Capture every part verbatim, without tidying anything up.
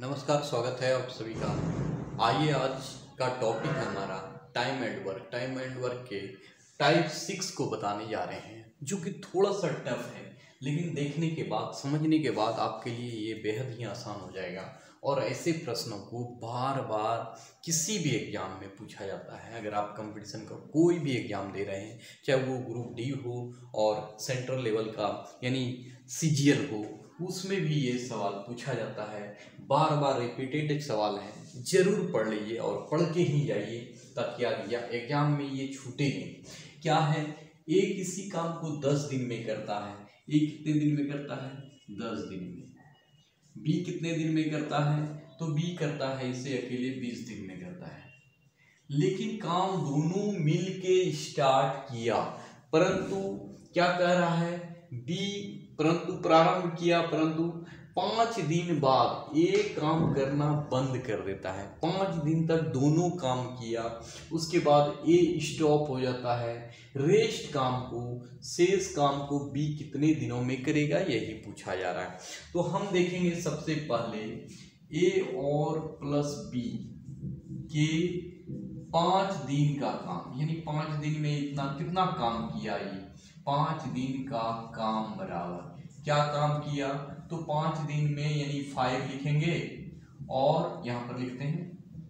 नमस्कार, स्वागत है आप सभी का। आइए, आज का टॉपिक है हमारा time and work. Time and work के टाइप सिक्स को बताने जा रहे हैं, जो कि थोड़ा सा टफ है, लेकिन देखने के बाद, समझने के बाद आपके लिए ये बेहद ही आसान हो जाएगा। और ऐसे प्रश्नों को बार बार किसी भी एग्जाम में पूछा जाता है। अगर आप कंपटीशन का कोई भी एग्जाम दे रहे हैं, चाहे वो ग्रुप डी हो और सेंट्रल लेवल का यानी सी जी एल हो, उसमें भी ये सवाल पूछा जाता है। बार बार रिपीटेड सवाल हैं, जरूर पढ़ लीजिए और पढ़ के ही जाइए, ताकि आगे एग्जाम में ये छूटे नहीं। क्या है, ए किसी काम को दस दिन में करता है। ए कितने दिन में करता है? दस दिन में। बी कितने दिन में करता है? तो बी करता है इसे अकेले बीस दिन में करता है। लेकिन काम दोनों मिल के स्टार्ट किया, परंतु क्या कह रहा है बी, परंतु प्रारंभ किया, परंतु पाँच दिन बाद ए काम करना बंद कर देता है। पाँच दिन तक दोनों काम किया, उसके बाद ए स्टॉप हो जाता है। रेस्ट काम को, शेष काम को बी कितने दिनों में करेगा, यही पूछा जा रहा है। तो हम देखेंगे सबसे पहले ए और प्लस बी के पाँच दिन का काम, यानी पाँच दिन में इतना कितना काम किया। ये पाँच दिन का काम बराबर क्या काम किया, तो पाँच दिन में यानी फाइव लिखेंगे और यहाँ पर लिखते हैं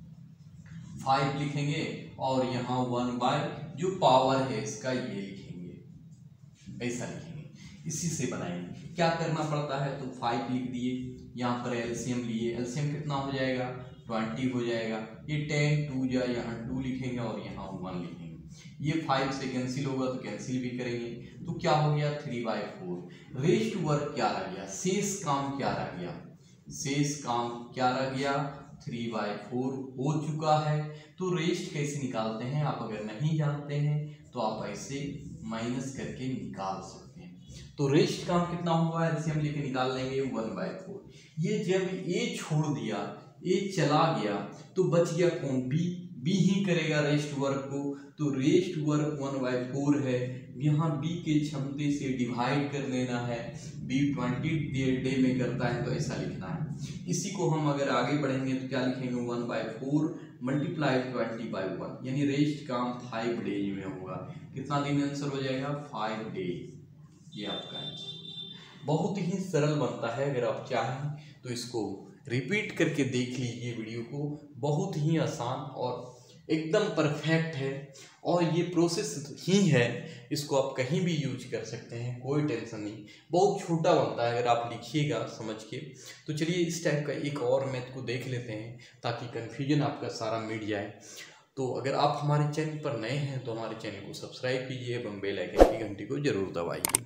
फाइव लिखेंगे और यहाँ वन बाय जो पावर है इसका ये लिखेंगे, ऐसा लिखेंगे, इसी से बनाएंगे। क्या करना पड़ता है, तो फाइव लिख दिए, यहाँ पर एलसीएम लिए, एलसीएम कितना हो जाएगा, ट्वेंटी हो जाएगा। ये टेन टू जा, यहाँ टू लिखेंगे और यहाँ वन लिखेंगे। ये फाइव से कैंसिल होगा तो कैंसिल भी करेंगे, तो क्या हो गया three by four. Rest work क्या रह गया, शेष काम क्या रह गया, शेष काम क्या रह गया, थ्री बाई फोर हो चुका है। तो रेस्ट कैसे निकालते हैं, आप अगर नहीं जानते हैं तो आप ऐसे माइनस करके निकाल सकते हैं। तो रेस्ट काम कितना हुआ, एलसीएम लेके निकाल लेंगे वन बाई फोर। ये जब ए छोड़ दिया, ए चला गया, तो बच गया कौन, बी। बी ही करेगा रेस्ट वर्क को, तो rest work one by four है। यहाँ बी के क्षमते से डिवाइड कर लेना है। बी ट्वेंटी डे में करता है, तो ऐसा लिखना है। इसी को हम अगर आगे बढ़ेंगे तो क्या लिखेंगे, one by four multiply twenty by one, यानी रेस्ट काम फाइव डेज में होगा। कितना दिन आंसर हो जाएगा, फाइव डेज। ये आपका आंसर बहुत ही सरल बनता है। अगर आप चाहें तो इसको रिपीट करके देख लीजिए वीडियो को, बहुत ही आसान और एकदम परफेक्ट है। और ये प्रोसेस ही है, इसको आप कहीं भी यूज कर सकते हैं, कोई टेंशन नहीं। बहुत छोटा बनता है अगर आप लिखिएगा समझ के। तो चलिए इस टाइप का एक और मैथ को देख लेते हैं, ताकि कन्फ्यूजन आपका सारा मिट जाए। तो अगर आप हमारे चैनल पर नए हैं तो हमारे चैनल को सब्सक्राइब कीजिए एवं बेल आइकन की घंटी को जरूर दबाइए।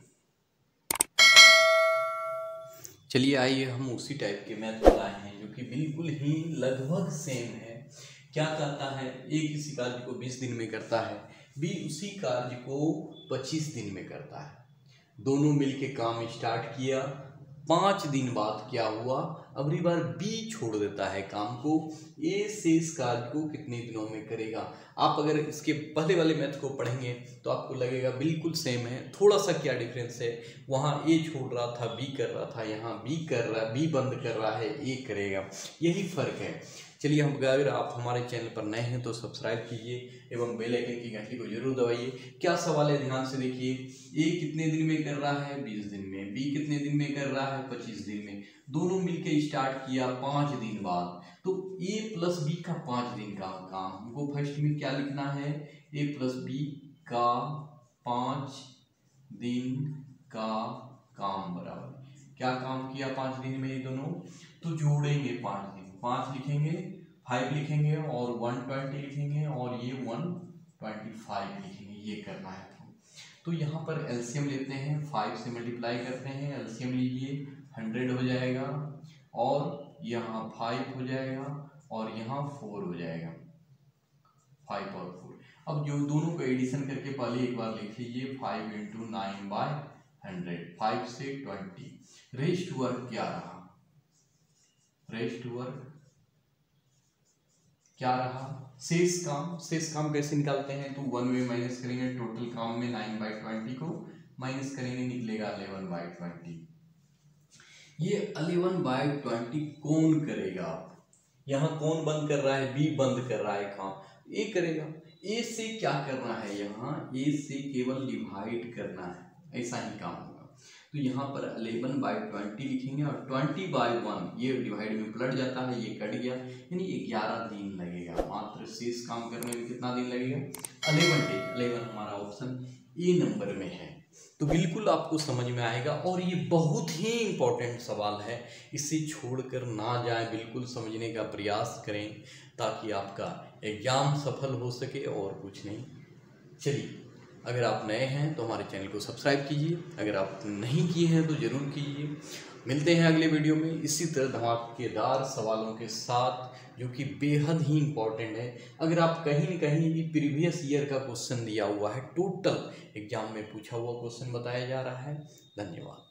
चलिए आइए, हम उसी टाइप के मैथ लाए हैं जो कि बिल्कुल ही लगभग सेम है। क्या कहता है, ए किसी कार्य को बीस दिन में करता है, बी उसी कार्य को पच्चीस दिन में करता है। दोनों मिलके काम स्टार्ट किया, पाँच दिन बाद क्या हुआ, अगली बार बी छोड़ देता है काम को, ए शेष कार्य को कितने दिनों में करेगा। आप अगर इसके पहले वाले मैथ को पढ़ेंगे तो आपको लगेगा बिल्कुल सेम है। थोड़ा सा क्या डिफरेंस है, वहाँ ए छोड़ रहा था, बी कर रहा था, यहाँ बी कर रहा है, बी बंद कर रहा है, ए करेगा, यही फर्क है। चलिए, हम अगर आप हमारे चैनल पर नए हैं तो सब्सक्राइब कीजिए एवं बेल आइकन की घंटी को जरूर दबाइए। क्या सवाल है, ध्यान से देखिए। ए कितने दिन में कर रहा है, बीस दिन में। बी कितने दिन में कर रहा है, पच्चीस दिन में। दोनों मिलके स्टार्ट किया पाँच दिन बाद, तो ए प्लस बी का पाँच दिन का काम हमको फर्स्ट में क्या लिखना है, ए प्लस बी का पाँच दिन का काम बराबर क्या काम किया पाँच दिन में ये दोनों, तो जोड़ेंगे पाँच दिन, पाँच लिखेंगे, फाइव लिखेंगे और वन ट्वेंटी लिखेंगे और ये वन ट्वेंटी फाइव लिखेंगे। ये करना है तो, तो यहाँ पर एलसीएम लेते हैं, फाइव से मल्टीप्लाई करते हैं, एलसीएम लीजिए, हंड्रेड हो जाएगा और यहाँ फाइव हो जाएगा और यहाँ फोर हो जाएगा, फाइव और फोर। अब जो दोनों को एडिशन करके पहले एक बार लिख लीजिए, five into nine by hundred, five से ट्वेंटी। रेस्ट वर्क क्या रहा, रेस्ट वर्क क्या रहा, शेष काम। शेष काम कैसे निकालते हैं, तो वन में माइनस करेंगे, टोटल काम में नाइन बाई ट्वेंटी को माइनस करेंगे, निकलेगा इलेवन बाई ट्वेंटी। ये अलेवन बाई ट्वेंटी कौन करेगा? यहाँ कौन बंद कर रहा है? बी बंद कर रहा है काम, ए करेगा। ए से क्या करना है? यहाँ ए से केवल डिवाइड करना है, ऐसा ही काम होगा। तो यहाँ पर अलेवन बाई ट्वेंटी लिखेंगे और ट्वेंटी बाई वन ये डिवाइड में पलट जाता है, ये कट गया, यानी ग्यारह दिन लगेगा। मात्र शेष काम करने में कितना दिन लगेगा? Eleven day. अलेवन हमारा ऑप्शन ए नंबर में है। तो बिल्कुल आपको समझ में आएगा और ये बहुत ही इम्पोर्टेंट सवाल है, इसे छोड़कर ना जाएं, बिल्कुल समझने का प्रयास करें ताकि आपका एग्जाम सफल हो सके और कुछ नहीं। चलिए, अगर आप नए हैं तो हमारे चैनल को सब्सक्राइब कीजिए, अगर आप नहीं किए हैं तो ज़रूर कीजिए। मिलते हैं अगले वीडियो में इसी तरह धमाकेदार सवालों के साथ जो कि बेहद ही इम्पोर्टेंट है। अगर आप कहीं न कहीं भी प्रीवियस ईयर का क्वेश्चन दिया हुआ है, टोटल एग्जाम में पूछा हुआ क्वेश्चन बताया जा रहा है। धन्यवाद।